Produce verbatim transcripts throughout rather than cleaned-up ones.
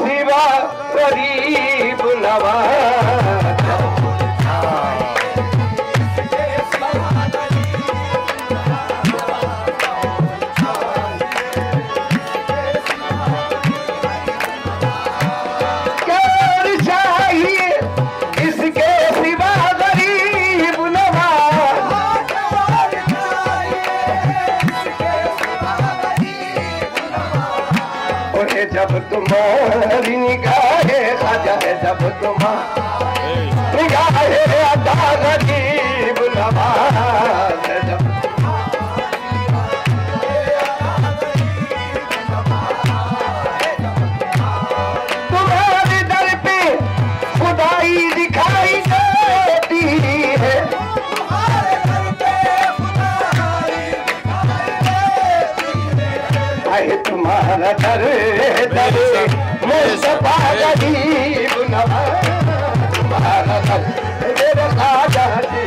सिवा गरीब नवाज। चाहिए इसके सिवा गरीब नवाज। उन्हें जब तुम्हारी निगाहे ख्वाजा है, जब तुम्हारी निगाहे अदा गरीब नवाज। जब तुम्हारे दर पे खुदाई दिखाई देती है, तुम्हारा दर दर मुस्तफा गरीब नवाज। तुम्हारा दर मेरे ख्वाजा जी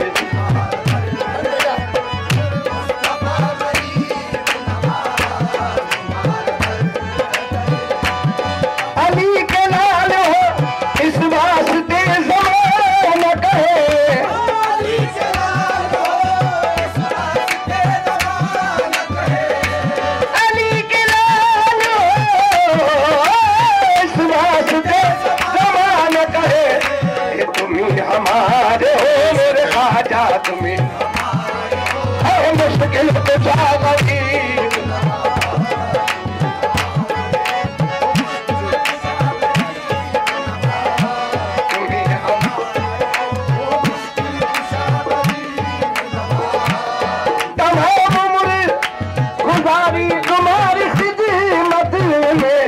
अली के लाल हो इस वास्ते ज़माना कहे। हमारे हो मेरे ख्वाजा तुम्हें है मुश्किल तो जागती। तमाम उम्र गुजारी तुम्हारी खिदमत में,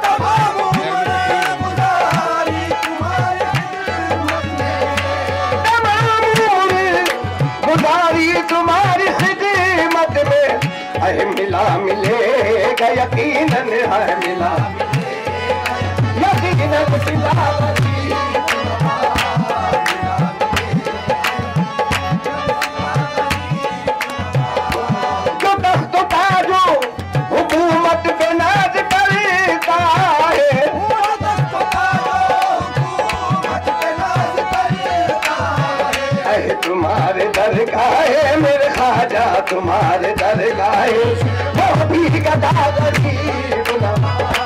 तुम्हारी खिदमत में है मिला मिलेगा यकीनन, है मिला यकीनन मिला। जो तख्त ताजो हुकूमत पे नाज करता है, तुम्हारे दरगाह है मेरे ख्वाजा, तुम्हारे दरगाह है वो भी गदा गरीब नवाज।